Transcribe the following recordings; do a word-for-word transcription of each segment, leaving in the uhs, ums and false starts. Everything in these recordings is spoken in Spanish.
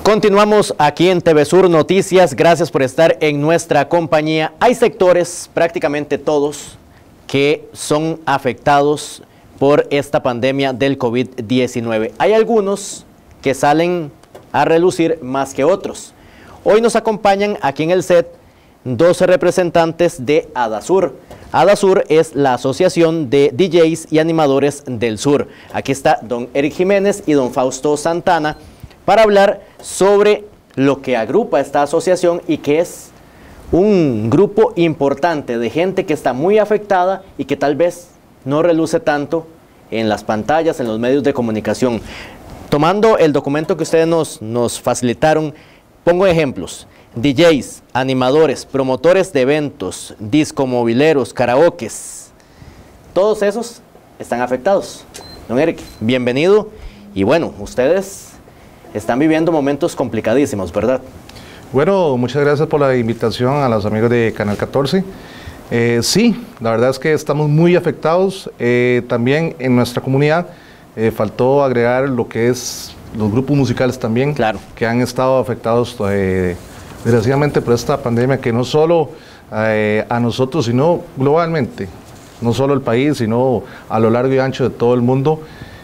Continuamos aquí en T V Sur Noticias, gracias por estar en nuestra compañía. Hay sectores, prácticamente todos, que son afectados por esta pandemia del COVID diecinueve. Hay algunos que salen a relucir más que otros. Hoy nos acompañan aquí en el set doce representantes de ADASUR. ADASUR es la Asociación de D Js y Animadores del Sur. Aquí está don Eric Jiménez y don Fausto Santana para hablar sobre lo que agrupa esta asociación y que es un grupo importante de gente que está muy afectada y que tal vez no reluce tanto en las pantallas, en los medios de comunicación. Tomando el documento que ustedes nos, nos facilitaron, pongo ejemplos: D Js, animadores, promotores de eventos, discomovileros, karaokes. Todos esos están afectados. Don Eric, bienvenido. Y bueno, ustedes están viviendo momentos complicadísimos, ¿verdad? Bueno, muchas gracias por la invitación a los amigos de Canal catorce. Eh, sí, la verdad es que estamos muy afectados. Eh, también en nuestra comunidad eh, faltó agregar lo que es los grupos musicales también, claro, que han estado afectados eh, desgraciadamente por esta pandemia, que no solo eh, a nosotros, sino globalmente, no solo el país, sino a lo largo y ancho de todo el mundo.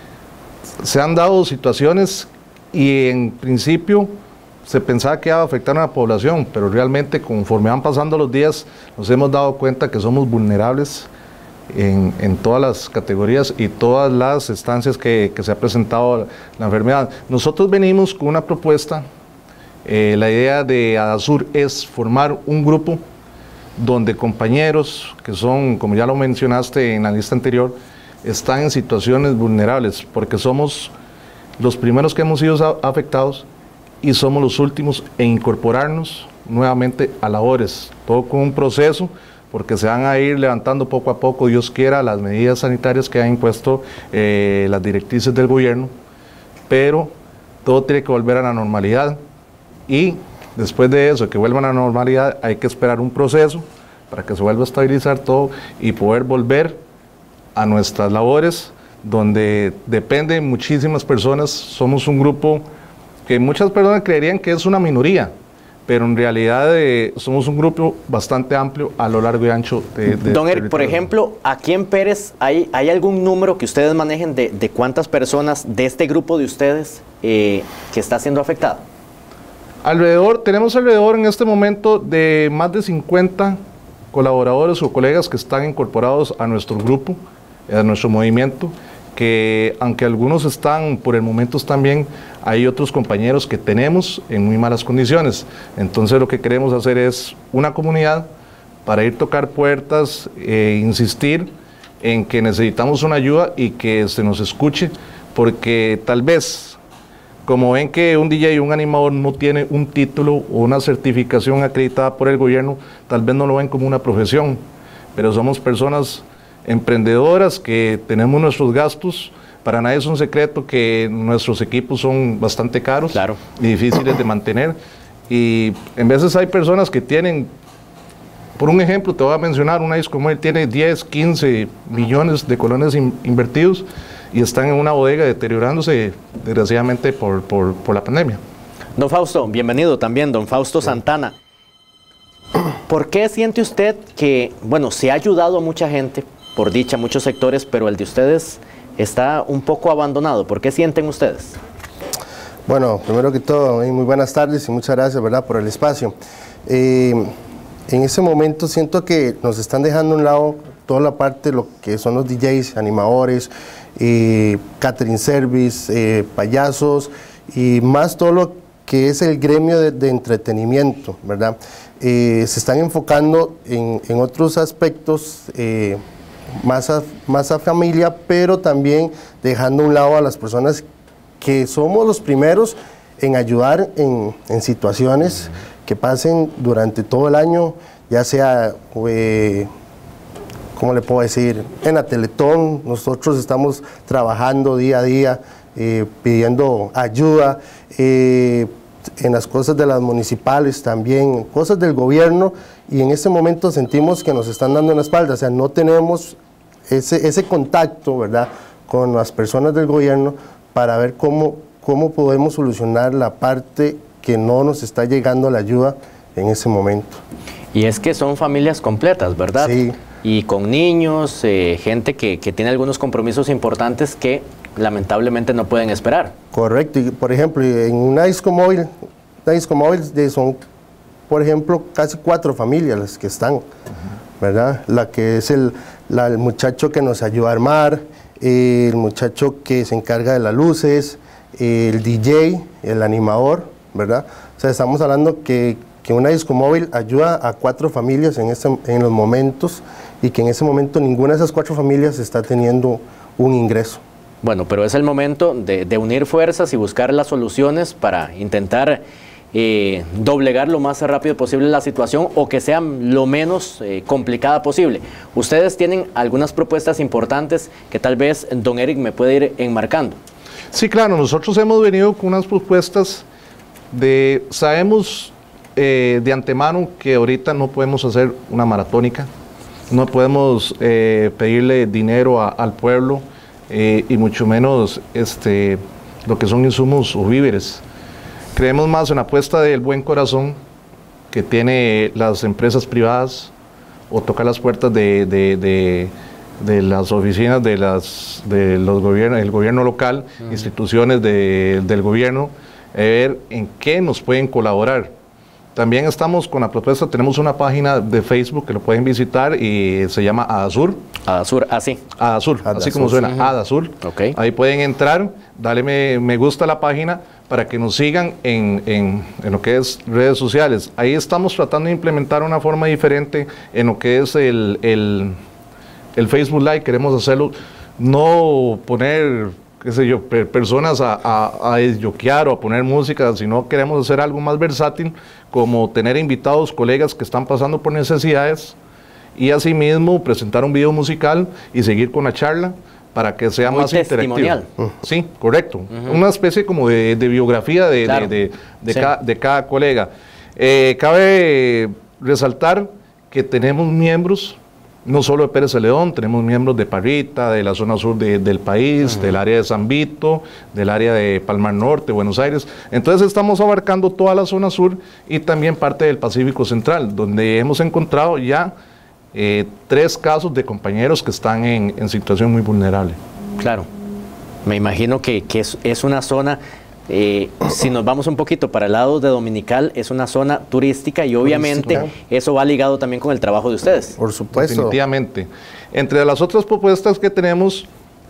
Se han dado situaciones y en principio se pensaba que iba a afectar a la población, pero realmente conforme van pasando los días nos hemos dado cuenta que somos vulnerables en, en todas las categorías y todas las estancias que, que se ha presentado la enfermedad. Nosotros venimos con una propuesta. Eh, la idea de ADASUR es formar un grupo donde compañeros que son, como ya lo mencionaste en la lista anterior, están en situaciones vulnerables, porque somos los primeros que hemos sido afectados y somos los últimos en incorporarnos nuevamente a labores, todo con un proceso, porque se van a ir levantando poco a poco, Dios quiera, las medidas sanitarias que han impuesto eh, las directrices del gobierno, pero todo tiene que volver a la normalidad y después de eso, que vuelvan a la normalidad, hay que esperar un proceso para que se vuelva a estabilizar todo y poder volver a nuestras labores, donde dependen muchísimas personas. Somos un grupo que muchas personas creerían que es una minoría, pero en realidad eh, somos un grupo bastante amplio a lo largo y ancho de... de Don Eric, por ejemplo, aquí en Pérez, ¿hay, hay algún número que ustedes manejen de, de cuántas personas de este grupo de ustedes eh, que está siendo afectado? Alrededor, tenemos alrededor en este momento de más de cincuenta colaboradores o colegas que están incorporados a nuestro grupo, a nuestro movimiento, que aunque algunos están, por el momento están bien, hay otros compañeros que tenemos en muy malas condiciones. Entonces lo que queremos hacer es una comunidad para ir a tocar puertas, e insistir en que necesitamos una ayuda y que se nos escuche, porque tal vez, como ven que un D J y un animador no tiene un título o una certificación acreditada por el gobierno, tal vez no lo ven como una profesión, pero somos personas emprendedoras que tenemos nuestros gastos. Para nadie es un secreto que nuestros equipos son bastante caros, claro, y difíciles de mantener, y en veces hay personas que tienen, por un ejemplo te voy a mencionar, una discomuel tiene diez, quince millones de colones in, invertidos y están en una bodega deteriorándose desgraciadamente por, por, por la pandemia. Don Fausto, bienvenido también, don Fausto Santana. ¿Por qué siente usted que, bueno, se ha ayudado a mucha gente, por dicha, muchos sectores, pero el de ustedes está un poco abandonado? ¿Por qué sienten ustedes? Bueno, primero que todo, muy buenas tardes y muchas gracias, ¿verdad?, por el espacio. Eh, en ese momento siento que nos están dejando a un lado toda la parte de lo que son los D Js, animadores, eh, catering service, eh, payasos y más todo lo que es el gremio de, de entretenimiento, ¿verdad? Eh, se están enfocando en, en otros aspectos, eh, Más a, más a familia, pero también dejando a un lado a las personas que somos los primeros en ayudar en, en situaciones que pasen durante todo el año, ya sea, eh, ¿cómo le puedo decir?, en la Teletón. Nosotros estamos trabajando día a día, eh, pidiendo ayuda, eh, en las cosas de las municipales también, cosas del gobierno, y en este momento sentimos que nos están dando en la espalda, o sea, no tenemos ese, ese contacto, ¿verdad?, con las personas del gobierno para ver cómo, cómo podemos solucionar la parte que no nos está llegando la ayuda en ese momento. Y es que son familias completas, ¿verdad? Sí. Y con niños, eh, gente que, que tiene algunos compromisos importantes que lamentablemente no pueden esperar. Correcto. Y, por ejemplo, en una disco móvil, una disco móvil de son, por ejemplo, casi cuatro familias las que están, uh-huh. ¿verdad? La que es el, la, el muchacho que nos ayuda a armar, eh, el muchacho que se encarga de las luces, eh, el D J, el animador, ¿verdad? O sea, estamos hablando que, que una disco móvil ayuda a cuatro familias en, este, en los momentos, y que en ese momento ninguna de esas cuatro familias está teniendo un ingreso. Bueno, pero es el momento de, de unir fuerzas y buscar las soluciones para intentar eh, doblegar lo más rápido posible la situación, o que sea lo menos eh, complicada posible. Ustedes tienen algunas propuestas importantes que tal vez don Eric me puede ir enmarcando. Sí, claro, nosotros hemos venido con unas propuestas de, sabemos eh, de antemano que ahorita no podemos hacer una maratónica, no podemos eh, pedirle dinero a, al pueblo, eh, y mucho menos este, lo que son insumos o víveres. Creemos más en la apuesta del buen corazón que tiene las empresas privadas, o tocar las puertas de, de, de, de las oficinas de, las, de los gobiernos, del gobierno local, uh-huh. instituciones de, del gobierno, eh, ver en qué nos pueden colaborar. También estamos con la propuesta, tenemos una página de Facebook que lo pueden visitar y se llama Adasur. Adasur, así. Adasur, así como suena, uh-huh. Adasur. Okay. Ahí pueden entrar, darle me, me gusta a la página para que nos sigan en, en, en lo que es redes sociales. Ahí estamos tratando de implementar una forma diferente en lo que es el, el, el Facebook Live. Queremos hacerlo, no poner, qué sé yo, per, personas a, a, a desyoquear o a poner música, sino queremos hacer algo más versátil, como tener invitados, colegas que están pasando por necesidades, y asimismo presentar un video musical y seguir con la charla para que sea muy más interactivo. Uh. Sí, correcto. Uh-huh. Una especie como de, de biografía de, claro. de, de, de, sí. ca, de cada colega. Eh, cabe resaltar que tenemos miembros, no solo de Pérez Celedón, tenemos miembros de Parrita, de la zona sur de, del país, uh-huh. del área de San Vito, del área de Palmar Norte, Buenos Aires. Entonces estamos abarcando toda la zona sur y también parte del Pacífico Central, donde hemos encontrado ya eh, tres casos de compañeros que están en, en situación muy vulnerable. Claro, me imagino que, que es, es una zona... Eh, si nos vamos un poquito para el lado de Dominical, es una zona turística y obviamente turística. Eso va ligado también con el trabajo de ustedes. Por supuesto. Definitivamente. Entre las otras propuestas que tenemos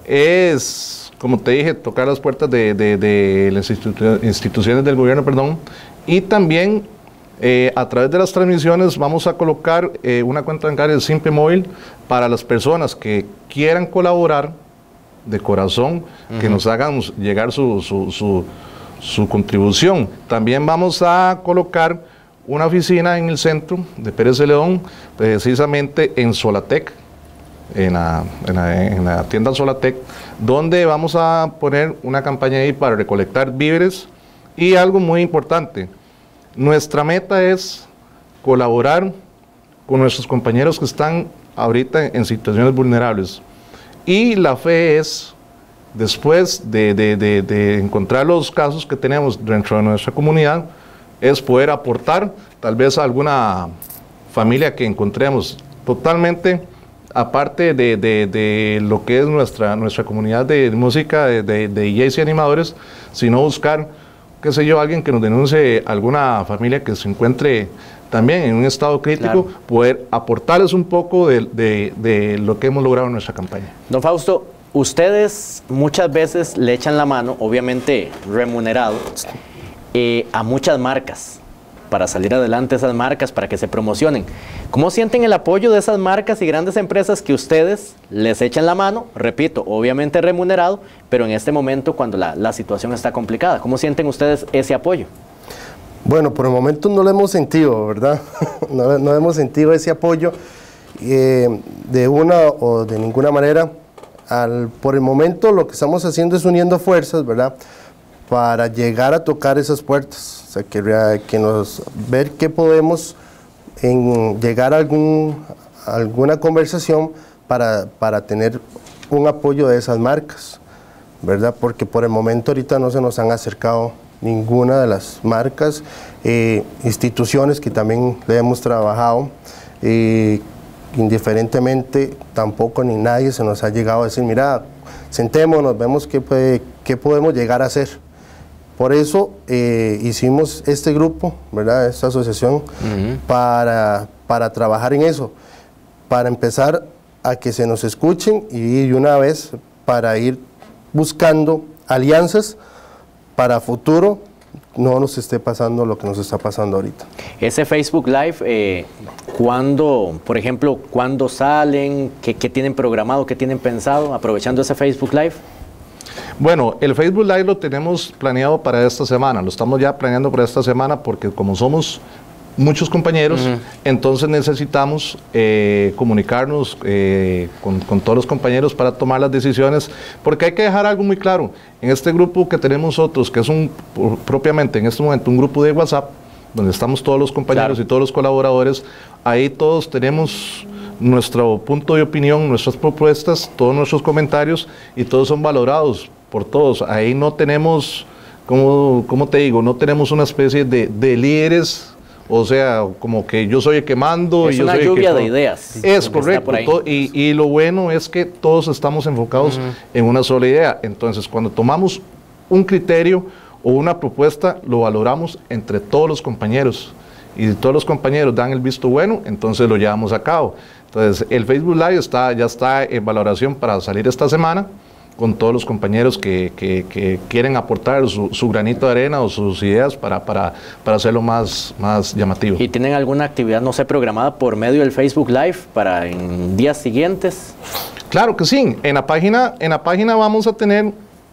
es, como te dije, tocar las puertas de, de, de las institu- instituciones del gobierno, perdón, y también eh, a través de las transmisiones vamos a colocar eh, una cuenta bancaria de Simpe Móvil para las personas que quieran colaborar de corazón, uh-huh. que nos hagan llegar su, su, su, su contribución. También vamos a colocar una oficina en el centro de Pérez Celedón, precisamente en Solatec, en la, en la, en la tienda Solatec, donde vamos a poner una campaña ahí para recolectar víveres. Y algo muy importante, nuestra meta es colaborar con nuestros compañeros que están ahorita en situaciones vulnerables. Y la fe es, después de, de, de, de encontrar los casos que tenemos dentro de nuestra comunidad, es poder aportar tal vez a alguna familia que encontremos, totalmente aparte de, de, de lo que es nuestra, nuestra comunidad de música, de, de, de D Js y animadores, sino buscar, qué sé yo, alguien que nos denuncie alguna familia que se encuentre también en un estado crítico, claro. poder aportarles un poco de, de, de lo que hemos logrado en nuestra campaña. Don Fausto, ustedes muchas veces le echan la mano, obviamente remunerado, eh, a muchas marcas, para salir adelante esas marcas, para que se promocionen. ¿Cómo sienten el apoyo de esas marcas y grandes empresas que ustedes les echan la mano? Repito, obviamente remunerado, pero en este momento cuando la, la situación está complicada, ¿cómo sienten ustedes ese apoyo? Bueno, por el momento no lo hemos sentido, ¿verdad? no, no hemos sentido ese apoyo eh, de una o de ninguna manera. Al, por el momento lo que estamos haciendo es uniendo fuerzas, ¿verdad? Para llegar a tocar esas puertas, o sea, que, que nos, ver qué podemos en llegar a algún, alguna conversación para, para tener un apoyo de esas marcas, ¿verdad? Porque por el momento ahorita no se nos han acercado ninguna de las marcas, eh, instituciones que también le hemos trabajado, eh, indiferentemente tampoco ni nadie se nos ha llegado a decir, mira, sentémonos, vemos qué, puede, qué podemos llegar a hacer. Por eso eh, hicimos este grupo, ¿verdad? Esta asociación, uh-huh. para, para trabajar en eso, para empezar a que se nos escuchen y de una vez para ir buscando alianzas para futuro no nos esté pasando lo que nos está pasando ahorita. Ese Facebook Live, eh, ¿cuándo, por ejemplo, cuándo salen? ¿Qué, qué tienen programado? ¿Qué tienen pensado aprovechando ese Facebook Live? Bueno, el Facebook Live lo tenemos planeado para esta semana, lo estamos ya planeando para esta semana porque como somos muchos compañeros, uh-huh. entonces necesitamos eh, comunicarnos eh, con, con todos los compañeros para tomar las decisiones, porque hay que dejar algo muy claro. En este grupo que tenemos nosotros, que es un propiamente en este momento un grupo de WhatsApp, donde estamos todos los compañeros claro. y todos los colaboradores, ahí todos tenemos nuestro punto de opinión, nuestras propuestas, todos nuestros comentarios, y todos son valorados por todos. Ahí no tenemos, como, como te digo, no tenemos una especie de, de líderes. O sea, como que yo soy el que mando. Es y yo una soy lluvia el que de ideas. Es correcto. Todo, y, y lo bueno es que todos estamos enfocados uh-huh. en una sola idea. Entonces, cuando tomamos un criterio o una propuesta, lo valoramos entre todos los compañeros. Y si todos los compañeros dan el visto bueno, entonces lo llevamos a cabo. Entonces, el Facebook Live está, ya está en valoración para salir esta semana, con todos los compañeros que, que, que quieren aportar su, su granito de arena o sus ideas para, para, para hacerlo más, más llamativo. ¿Y tienen alguna actividad, no sé, programada por medio del Facebook Live para en días siguientes? Claro que sí. En la página, en la página vamos a tener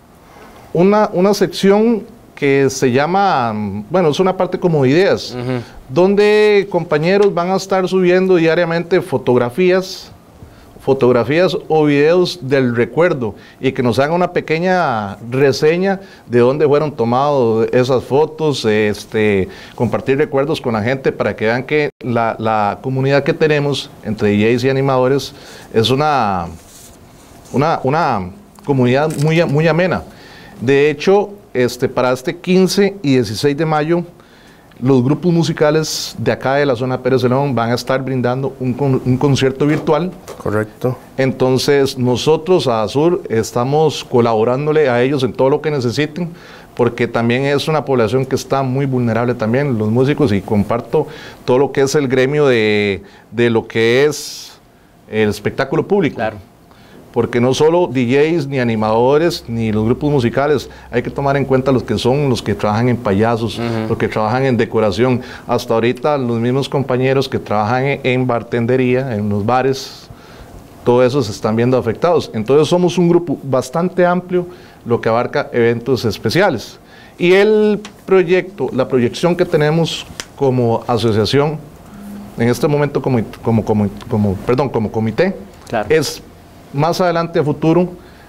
una, una sección que se llama, bueno, es una parte como ideas, uh-huh. donde compañeros van a estar subiendo diariamente fotografías, fotografías o videos del recuerdo y que nos hagan una pequeña reseña de dónde fueron tomadas esas fotos, este, compartir recuerdos con la gente para que vean que la, la comunidad que tenemos entre D Js y animadores es una, una, una comunidad muy, muy amena. De hecho, este, para este quince y dieciséis de mayo, los grupos musicales de acá de la zona Pérez Celedón van a estar brindando un, con, un concierto virtual. Correcto. Entonces nosotros a Azur estamos colaborándole a ellos en todo lo que necesiten, porque también es una población que está muy vulnerable también, los músicos, y comparto todo lo que es el gremio de, de lo que es el espectáculo público. Claro. Porque no solo D Js, ni animadores, ni los grupos musicales, hay que tomar en cuenta los que son los que trabajan en payasos, uh-huh. los que trabajan en decoración. Hasta ahorita los mismos compañeros que trabajan en, en bartendería, en los bares, todo eso se están viendo afectados. Entonces somos un grupo bastante amplio, lo que abarca eventos especiales. Y el proyecto, la proyección que tenemos como asociación, en este momento como, como, como, como, perdón, como comité, claro. es más adelante a futuro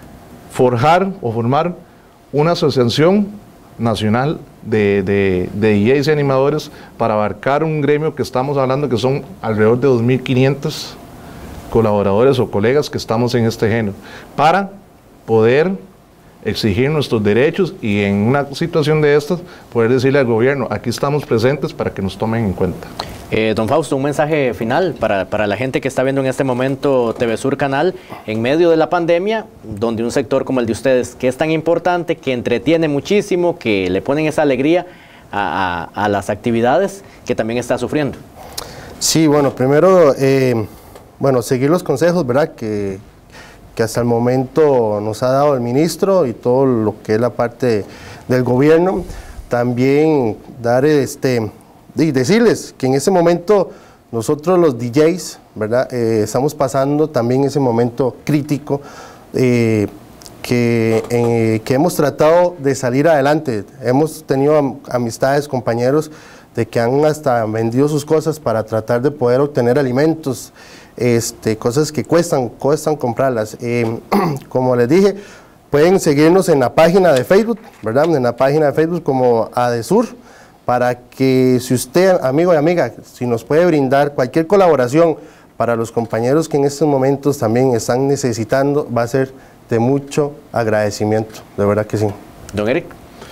forjar o formar una asociación nacional de, de, de D Js y animadores para abarcar un gremio que estamos hablando que son alrededor de dos mil quinientos colaboradores o colegas que estamos en este género, para poder exigir nuestros derechos y en una situación de estas poder decirle al gobierno, aquí estamos presentes para que nos tomen en cuenta. Eh, don Fausto, un mensaje final para, para la gente que está viendo en este momento T V Sur Canal, en medio de la pandemia, donde un sector como el de ustedes, que es tan importante, que entretiene muchísimo, que le ponen esa alegría a, a, a las actividades, que también está sufriendo. Sí, bueno, primero, eh, bueno, seguir los consejos, ¿verdad?, que, que hasta el momento nos ha dado el ministro y todo lo que es la parte del gobierno. También dar este... y decirles que en ese momento nosotros los D Js, ¿verdad?, eh, estamos pasando también ese momento crítico, eh, que, eh, que hemos tratado de salir adelante. Hemos tenido am amistades, compañeros, de que han hasta vendido sus cosas para tratar de poder obtener alimentos, este, cosas que cuestan, cuestan comprarlas. Eh, como les dije, pueden seguirnos en la página de Facebook, ¿verdad?, en la página de Facebook como Adesur, para que si usted, amigo y amiga, si nos puede brindar cualquier colaboración para los compañeros que en estos momentos también están necesitando, va a ser de mucho agradecimiento, de verdad que sí. Don Eric.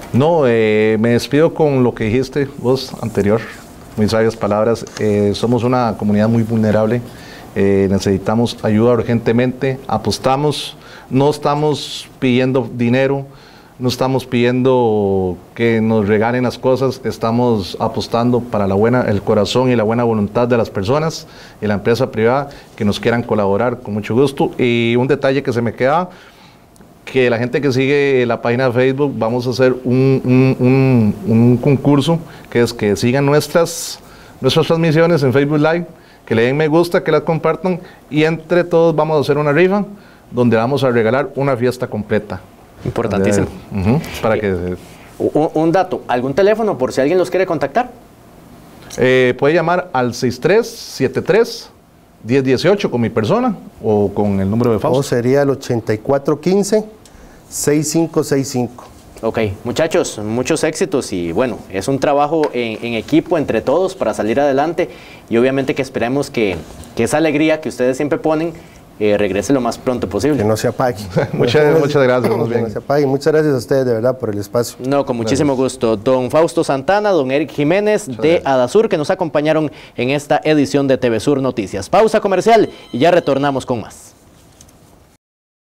No, eh, me despido con lo que dijiste vos anterior, muy sabias palabras. Eh, somos una comunidad muy vulnerable, eh, necesitamos ayuda urgentemente, apostamos, no estamos pidiendo dinero, no estamos pidiendo que nos regalen las cosas, estamos apostando para la buena, el corazón y la buena voluntad de las personas y la empresa privada que nos quieran colaborar con mucho gusto. Y un detalle que se me queda, que la gente que sigue la página de Facebook, vamos a hacer un, un, un, un concurso, que es que sigan nuestras, nuestras transmisiones en Facebook Live, que le den me gusta, que las compartan, y entre todos vamos a hacer una rifa, donde vamos a regalar una fiesta completa. Importantísimo. Uh-huh, para que... Un, un dato, ¿algún teléfono por si alguien los quiere contactar? Eh, puede llamar al seis tres siete tres, uno cero uno ocho con mi persona o con el número de Fausto. O sería el ochenta y cuatro quince, sesenta y cinco sesenta y cinco. Ok, muchachos, muchos éxitos y bueno, es un trabajo en, en equipo entre todos para salir adelante y obviamente que esperemos que, que esa alegría que ustedes siempre ponen eh, regrese lo más pronto posible. Que no se apague. muchas, muchas gracias. Que no se apague. Muchas gracias a ustedes de verdad por el espacio. No, con muchísimo gracias. gusto. Don Fausto Santana, don Eric Jiménez muchas de gracias. Adasur, que nos acompañaron en esta edición de T V Sur Noticias. Pausa comercial y ya retornamos con más.